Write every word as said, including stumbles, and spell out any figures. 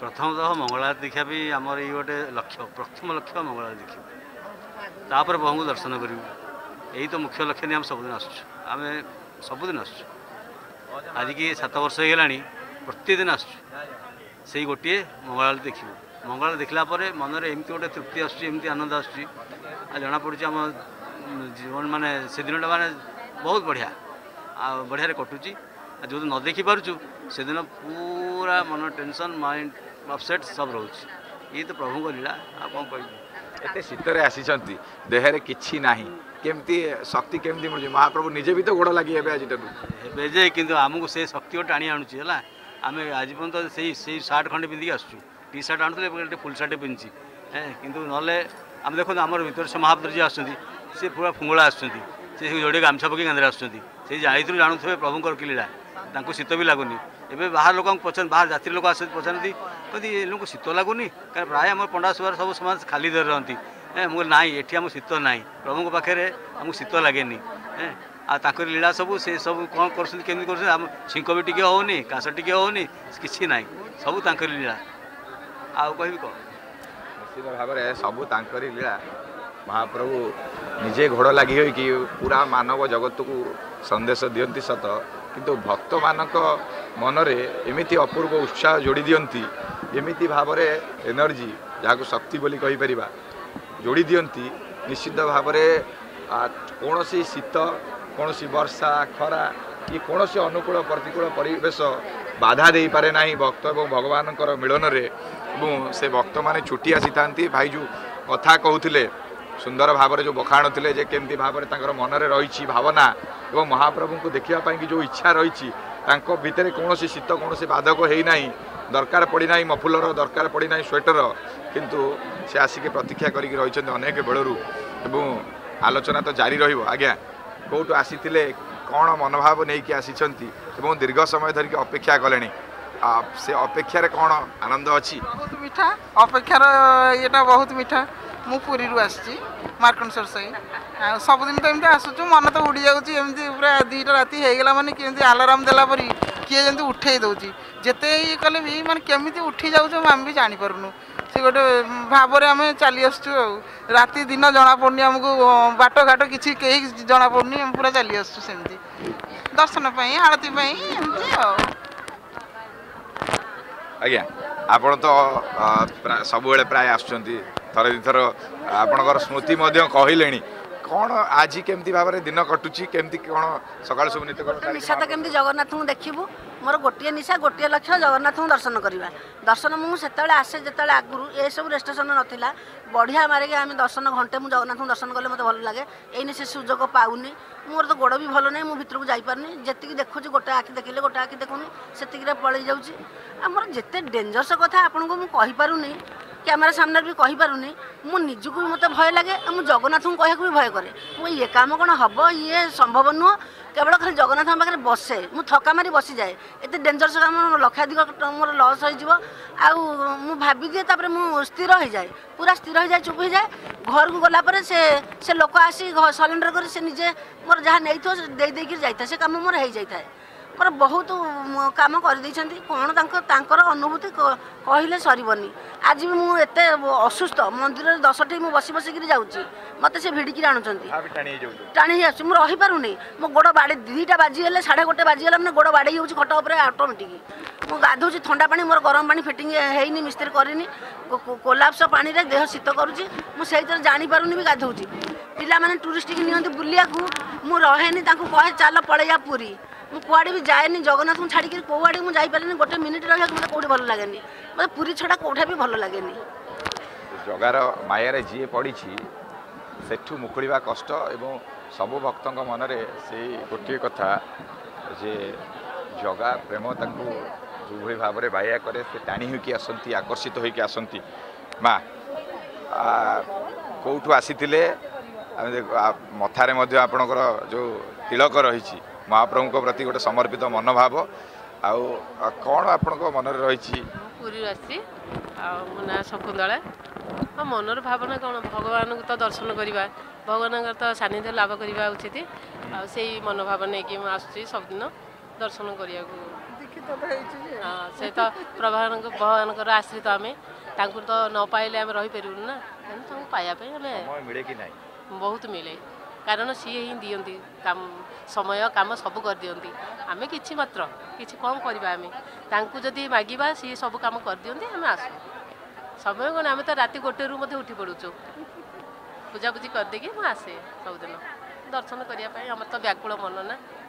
प्रथमतः मंगल आरती देखा भी आमर ये गोटे लक्ष्य प्रथम लक्ष्य मंगल आरती देखिए तापर प्रभु को दर्शन करूँ यही तो मुख्य लक्ष्य नहीं आम सबुदिन आम सबुदिन आस आज की सात वर्ष होगा प्रतिदिन आस गोटे मंगल आरती देखू मंगल देखला मनरे एमती गोटे तृप्ति आसमती आनंद आसूँ जना पड़ी आम जीवन माने से दिनटा माने बहुत बढ़िया आ बढ़िया कटुची जो न देखी पार्चु से दिन पूरा मन टेंशन माइंड अपसेट सब रोच ये तो प्रभु को लीला आ कौन कह एत शीतर आसी देहरे किछि नाही केमती शक्ति केमती मिलुଛି महाप्रभु निजे भी तो गोड़ लगी आज हे जे किंतु आमको से शक्ति टाणी आणुची है आम आज पर्यटन से से सार्ट खंडे पिंधिक आसु टी सार्ट आणुले फुल सार्ट पिंधि किंतु नले आम देखो आम भर से महाप्रभु जी आस पूरा फुंगला आस जोड़े गामछा पकई गांधे आस जाइए जानूे प्रभुकर कि लीला शीत भी लगुनि एवं बाहर लोक पचार बाहर जाति लोक आस पचारती कहती ये लोग शीत लगुनि क्या प्राय आम पंडा सुबार सब समाज खाली दर रही मुझे ना ये आम शीत ना प्रभु पाखे आमको शीत लगे आ लीला सब से सब कौन करमी कर छिंक भी टी होनी काश टी होनी कि ना सब लीला आ कह कौन निश्चित भाव में सबू लीला महाप्रभु निजे घोड़ लगी हो कि पूरा मानव जगत को संदेश दियंती सत किंतु भक्त मानक मनरे एमिति अपूर्व उत्साह जोड़ी दियंती एमिति भाव में एनर्जी जहाँ को शक्ति बोली कहि परिबा जोड़ी दियंती निश्चित भाव में कौन शीत कौन वर्षा खरा कि कौन अनुकूल प्रतिकूल परिवेश बाधा दे पारे ना भक्त और भगवान मिलन में से भक्त माने छुट्टी आसी था भाई जो कथा कहते सुंदर भाव में जो बखाण थे केमती भाव में मनरे रही भावना और महाप्रभु को देखापी कि जो इच्छा रही भितर कौन शीत कौन बाधक होना दरकार पड़ना मफुलर दरकार पड़ना स्वेटर किंतु से आसिक प्रतीक्षा करके रही अनेक बेलू एवं आलोचना तो जारी रज्ञा कौटू आसी कौन मनोभाव नहीं कि आसी दीर्घ समय धरिक अपेक्षा कले से अपेक्षार कौन आनंद अच्छी बहुत मीठा अपेक्षार ये बहुत मीठा मु पुरी आसी मार्कंडेश्वर साई सबुदिन तो एमती आसुचु मन तो उड़ी जाऊँगी एमती पूरा दुईटा राति होगला माने केमती आलाराम देला परी किए जमी उठे दौर जिते ये कले भी माने केमती उठी जाऊँ आम भी जानीपारूनु से गोटे भाव में आम चली आसचु राति दिन जना पड़नी आमको बाट घाट किसी कहीं जना पड़नी आम पूरा चली आसचु सेमती दर्शन आरती एमती आज्ञा आपण तो सब प्राय आसुँच थर दुथर आपणकर स्मृति कहले कौन आज केमती भाव में दिन कटुची केमती कौन सकाल सब नित्य निशा तो केमती जगन्नाथ को देखू मोर गोटे निशा गोटे लक्ष्य जगन्नाथ को दर्शन करवा दर्शन मुझे आसे जो आगुरी ये सब रेस्ट्रिक्शन नाला बढ़िया मारिक आम दर्शन घंटे मुझे जगन्नाथ को दर्शन कले मत भल लगे ये से सुजोग पाऊनी मोर तो गोड़ भी भल नहीं मुझे भितर को जापारनी जी देखुँ गोटे आखि देखिले गोटे आखि देखुनी से पलि जामर जिते डेंजरस कथा आपको मुझे कहीपरूनी कैमेरा सामने भी कहीपरूनी मु निजक भी मत भय लगे मुझे जगन्नाथ को कहूँ भी भय करे मुझे ये काम कौन हम ये संभव नुह केवल खाली जगन्नाथ पाखे बसे मुझे थका मारी बसी जाए एत डेंजरस काम लक्षाधिक मोर लस हो भाभी दिए तापर मु स्थिर हो जाए पूरा स्थिर हो जाए चुप हो जाए घर को गलापर से से लोक आसी सरेंडर कर से निजे मोर जहाँ नहीं थो दे देकर जाता से काम मोर हो जाए मोर बहुत काम कर कौन तांकर अनुभूति कहले सरबनी आज भी मुझे असुस्थ मंदिर दस टी मुझे बसी बसिक जाऊँगी मत से भिड़िकी आणुंट टाणी मुझे रहीपारूनी मो गोड़ बाड़े दुईटा बाजीगले साढ़े गोटे बाजीगला मैंने गोड़ बाड़े हो खट उपर अटोमेटिक मुझे गाधोची थंडा पानी मोर गरम पानी फिटिंग है मिस्त्री करनी कोलाप्स पानी रे देह शीत करुच्ची मुझे जानीपारूनी भी गाधोची पिला माने टूरिस्ट की नियंती बुलिया मुझे रहे कहे चल पलैया पुरी मु कुआड़े भी जाए जगन्नाथ को छाड़ी कौड़े मुझे जापारे गोटे मिनिट रहा मतलब कौटे भल लगे मतलब पुरी छड़ा कौटा भी भल लगे जगार मायारे जी पड़ी सेठू मुकुड़ा कष्ट एवं सबु भक्त मनरे से गोटे कथा जे जगा प्रेम तांको जो भाव में बाया करे से टाणी होकी आसती आकर्षित होकी आसती माँ कौटू आसी मथारे आपणकर जो तिलक रही महाप्रभु को प्रति गोटे समर्पित मनोभाव आउ कौन आपण मन रही पूरी आसी मो ना शकुंतला हाँ मनर भावना कौन भगवान को तो दर्शन करवा भगवान तो सानिध्य लाभ करवा उचित आ मनोभाव नहीं कि आसुची सबदिन दर्शन करने ଦୀକ୍ଷିତ ତ ହେଇଛି ଯେ ହଁ ସେ ତ ପ୍ରଭୁଙ୍କ ଭଗବାନଙ୍କର ଆଶ୍ରିତ ଆମେ ତାଙ୍କୁ ତ ନ ପାଇଲେ ଆମେ ରହିପାରିବୁନି ନା ତେଣୁ ତାଙ୍କୁ ପାଇବା ପାଇଁ ଆମେ ସମୟ ମିଳେ କି ନାହିଁ ବହୁତ ମିଳେ କାରଣ ସିଏ ହିଁ ଦିଅନ୍ତି କାମ ସମୟ କାମ ସବୁ କରିଦିଅନ୍ତି ଆମେ କିଛି ମାତ୍ର କିଛି କ'ଣ କରିବା ଆମେ ତାଙ୍କୁ ଯଦି ମାଗିବା ସିଏ ସବୁ କାମ କରିଦିଅନ୍ତି ଆମେ ଆସୁ ସମୟ କ'ଣ ଆମେ ତ ରାତି ଗୋଟେରୁ ମଧ୍ୟ ଉଠି ପଡ଼ୁଛୁ ପୂଜାପୂଜି କରିଦେଇକି ମୁଁ ଆସେ ସବୁଦିନ ଦର୍ଶନ କରିବା ପାଇଁ ଆମର ତ ବ୍ୟାକୁଳ ମନ ନା